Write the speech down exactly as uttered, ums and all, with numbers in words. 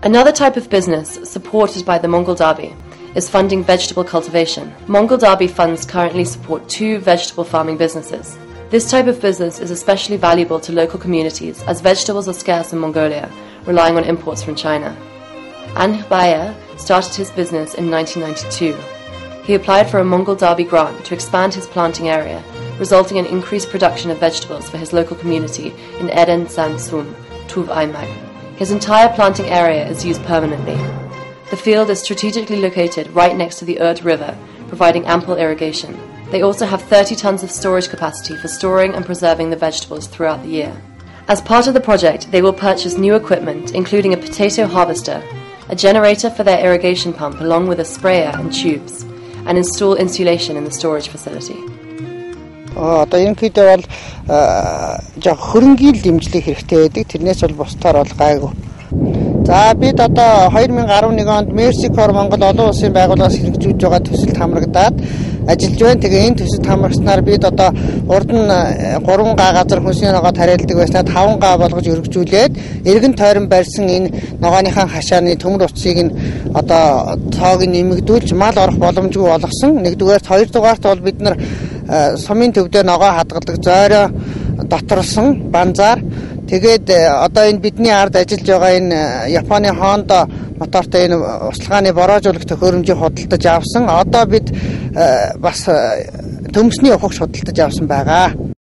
Another type of business supported by the Mongol Derby is funding vegetable cultivation. Mongol Derby funds currently support two vegetable farming businesses. This type of business is especially valuable to local communities as vegetables are scarce in Mongolia, relying on imports from China. Anhe Bayer started his business in nineteen ninety-two. He applied for a Mongol Derby grant to expand his planting area, resulting in increased production of vegetables for his local community in Eden Sansum, Tuv Aimag. His entire planting area is used permanently. The field is strategically located right next to the Urt River, providing ample irrigation. They also have thirty tons of storage capacity for storing and preserving the vegetables throughout the year. As part of the project, they will purchase new equipment, including a potato harvester, a generator for their irrigation pump along with a sprayer and tubes, and install insulation in the storage facility. Одоо ерөнхийдөө бол жоо хөрөнгөний дэмжлэг хэрэгтэй байдаг. Тэрнээс бол бусдаар бол гайгүй. За бид одоо two thousand eleven онд Мерсикор Монгол олон улсын байгууллагаас хэрэгжүүлж байгаа төсөлд хамрагдаад ажиллаж байна. Тэгээ энэ төсөлд хамрагснаар бид одоо урд нь three га газар хүнсний ногоо тариалдаг байснаа five га болгож өргөжүүлээд эргэн тойрон барьсан энэ ногооныхаа хашааны төмөр утсыг нь одоо цоог нэмэгдүүлж мал орох боломжгүй болгосон. Нэгдүгээрт, хоёрдугаарт бол бид нар сумын төвдөө ногоо хадгалдаг зойроо доторсон банзаар тэгээд одоо энэ бидний ард ажиллаж байгаа энэ Японы Honda мотортой энэ услгааны бороожуулах төхөөрөмжийг худалдаж авсан. Одоо бид бас төмсний ухагч худалдаж авсан байгаа.